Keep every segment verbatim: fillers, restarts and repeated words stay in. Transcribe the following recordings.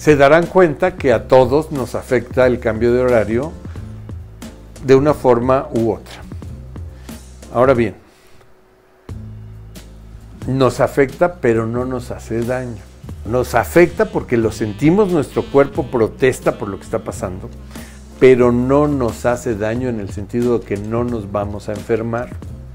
se darán cuenta que a todos nos afecta el cambio de horario de una forma u otra. Ahora bien, nos afecta, pero no nos hace daño. Nos afecta porque lo sentimos, nuestro cuerpo protesta por lo que está pasando, pero no nos hace daño en el sentido de que no nos vamos a enfermar.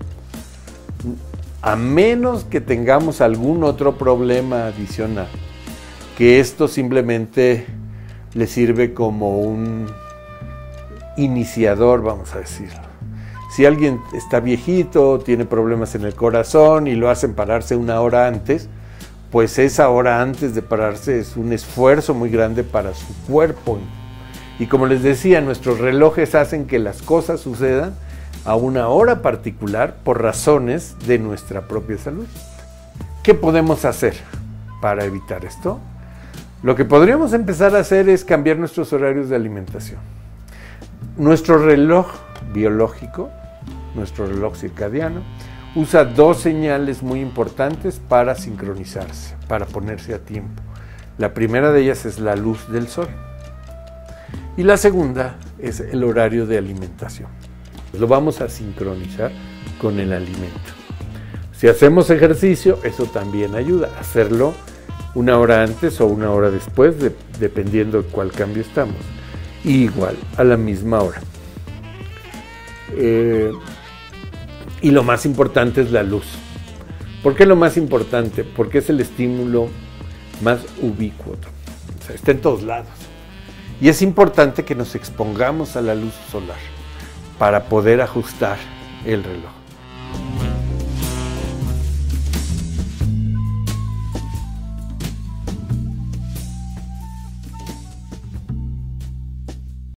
A menos que tengamos algún otro problema adicional, que esto simplemente le sirve como un iniciador, vamos a decirlo. Si alguien está viejito, tiene problemas en el corazón y lo hacen pararse una hora antes, pues esa hora antes de pararse es un esfuerzo muy grande para su cuerpo. Y como les decía, nuestros relojes hacen que las cosas sucedan a una hora particular por razones de nuestra propia salud. ¿Qué podemos hacer para evitar esto? Lo que podríamos empezar a hacer es cambiar nuestros horarios de alimentación. Nuestro reloj biológico, nuestro reloj circadiano, usa dos señales muy importantes para sincronizarse, para ponerse a tiempo. La primera de ellas es la luz del sol y la segunda es el horario de alimentación. Lo vamos a sincronizar con el alimento. Si hacemos ejercicio, eso también ayuda a hacerlo una hora antes o una hora después, de, dependiendo de cuál cambio estamos. Y igual, a la misma hora. Eh, y lo más importante es la luz. ¿Por qué lo más importante? Porque es el estímulo más ubicuo. O sea, está en todos lados. Y es importante que nos expongamos a la luz solar para poder ajustar el reloj.